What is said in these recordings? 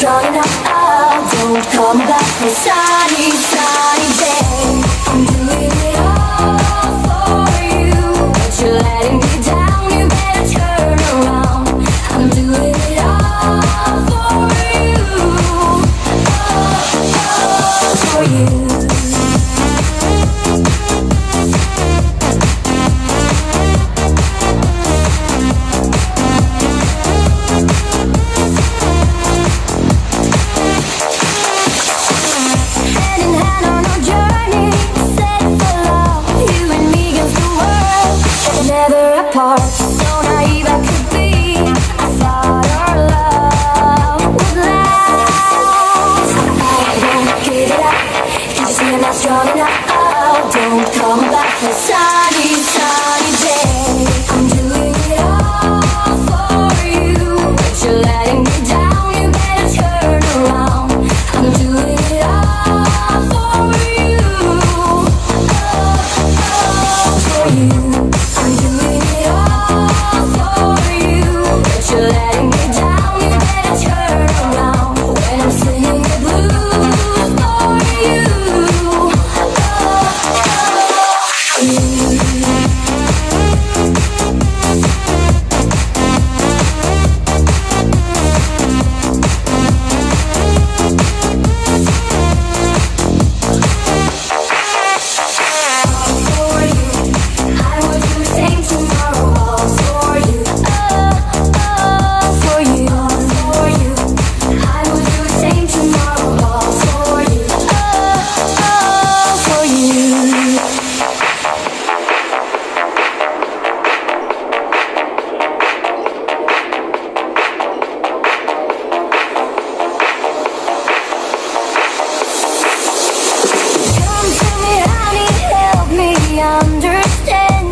strong enough. Oh, don't come back for sunny, sunny day. I'm doing it all for you, but you're letting me down. You better turn around. I'm doing it all for you, oh, for you. Strong enough, oh, don't come back for sunny, sunny day. I'm doing it all for you, but you're letting me down. You better turn around. I'm doing it all for you, oh, for you. I'm doing it all for you, but you're letting me down. You better turn around when I'm singing the blues for you.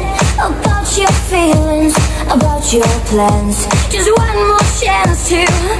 Your plans, just one more chance to